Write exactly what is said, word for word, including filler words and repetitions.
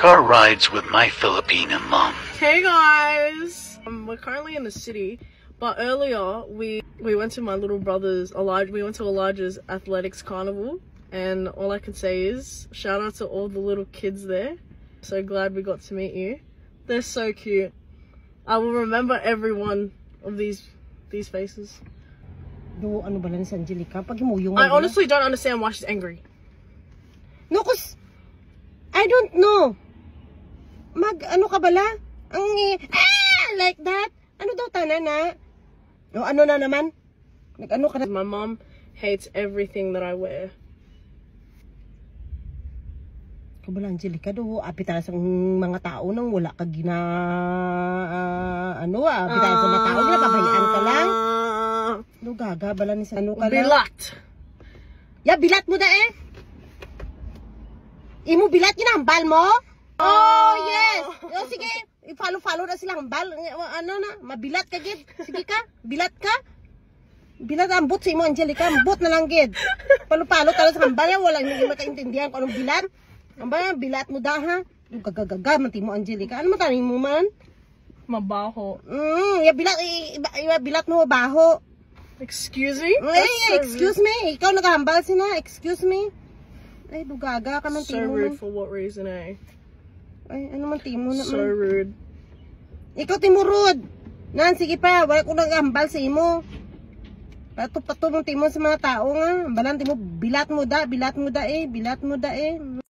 Car rides with my Filipino mom. Hey guys! Um, we're currently in the city, but earlier we we went to my little brother's, Elijah, we went to Elijah's athletics carnival, and all I can say is shout out to all the little kids there. So glad we got to meet you. They're so cute. I will remember every one of these these faces. Do ano ba lang si Angelica? Pag himuyong I honestly don't understand why she's angry. No, cause I don't know. Mag ano ka bala? Ang ah, like that. Ano daw tanan na? No, ano na naman? Nag-ano ka na? My mom hates everything that I wear. Kabala Angelica, do apit tayo sa mga tao nang wala ka gina uh, ano ah, apit tayo sa mga tao, ginapabayaan ka lang. Do gaga bala ni sa ano ka lang. Bilat. Ya bilat mo da eh. Imo bilat ginahambal mo? Oh, yes. O sige, i-follow-follow na sila hambal. Ano na, mabilat ka gid. Sige ka, bilat ka. Bilat ang but sa imo Angelica, but na lang gid. Palo-palo ka sa hambal, wala hindi makaintindihan kung anong bilat. Hambal, bilat mo da ha. Gagagaga man ti mo Angelica. Ano man taning mo man? Mabaho. Mm, ya bilat i, i, bilat mo baho. Excuse me? Hey, so excuse rude. me. Ikaw nagahambal sina. Excuse me. Ay, dugaga ka man so timo. So rude for what reason, eh? Ay, ano man timo na. So rude. Ikaw timo rude. Nan, sige pa. Wala ko nagahambal sa imo. Pato-pato mong timo sa mga tao nga. Hambalan timo, bilat mo da. Bilat mo da eh. Bilat mo da eh.